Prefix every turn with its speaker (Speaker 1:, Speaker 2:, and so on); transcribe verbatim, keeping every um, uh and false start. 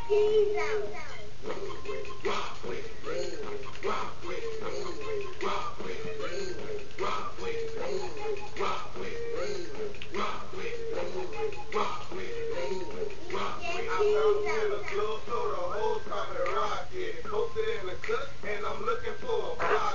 Speaker 1: He's out.
Speaker 2: Club, so the whole time to rock it. Posted in the cut, and I'm looking for a block.